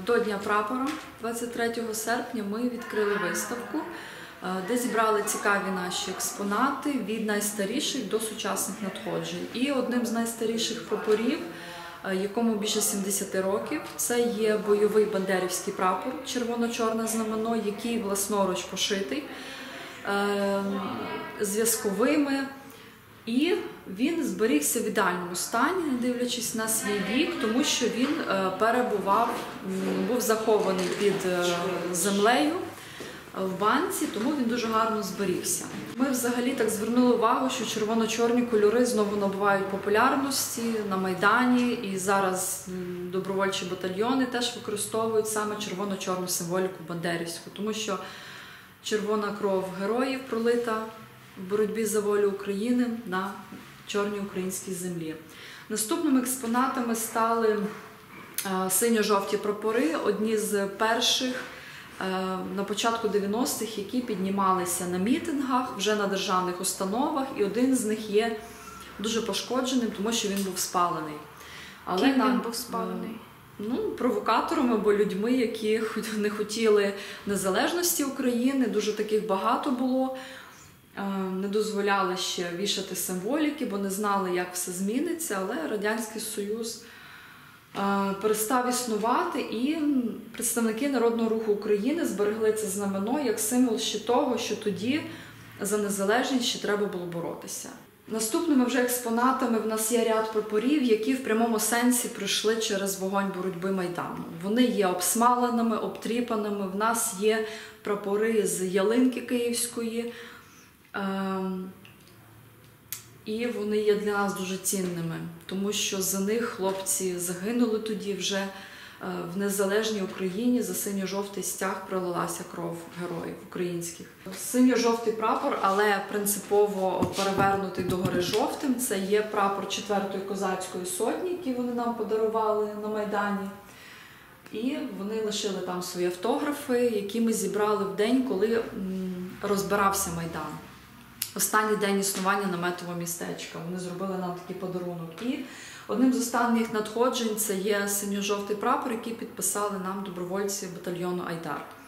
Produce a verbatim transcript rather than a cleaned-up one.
До Дня прапора, двадцять третього серпня, ми відкрили виставку, де зібрали цікаві наші експонати від найстаріших до сучасних надходжень. І одним з найстаріших прапорів, якому більше сімдесят років, це є бойовий бандерівський прапор, червоно-чорне знамено, який власноруч пошитий зв'язковими. І він зберігся в ідеальному стані, не дивлячись на свій вік, тому що він перебував, був захований під землею в банці, тому він дуже гарно зберігся. Ми взагалі так звернули увагу, що червоно-чорні кольори знову набувають популярності на Майдані, і зараз добровольчі батальйони теж використовують саме червоно-чорну символіку бандерівську, тому що червона кров героїв пролита в боротьбі за волю України на чорній українській землі. Наступними експонатами стали синьо-жовті прапори, одні з перших на початку дев'яностих, які піднімалися на мітингах, вже на державних установах, і один з них є дуже пошкодженим, тому що він був спалений. Але Ким він був спалений? Ну, провокаторами або людьми, які не хотіли незалежності України, дуже таких багато було. Не дозволяли ще вішати символіки, бо не знали, як все зміниться, але Радянський Союз перестав існувати, і представники Народного Руху України зберегли це знамено як символ ще того, що тоді за незалежність ще треба було боротися. Наступними вже експонатами в нас є ряд прапорів, які в прямому сенсі пройшли через вогонь боротьби Майдану. Вони є обсмаленими, обтріпаними, в нас є прапори з ялинки київської, і вони є для нас дуже цінними, тому що за них хлопці загинули тоді вже в незалежній Україні, за синьо-жовтий стяг пролилася кров героїв українських. Синьо-жовтий прапор, але принципово перевернутий догори жовтим, це є прапор четвертої козацької сотні, який вони нам подарували на Майдані. І вони лишили там свої автографи, які ми зібрали в день, коли розбирався Майдан. Останній день існування наметового містечка. Вони зробили нам такий подарунок. І одним з останніх надходжень це є синьо-жовтий прапор, який підписали нам добровольці батальйону «Айдар».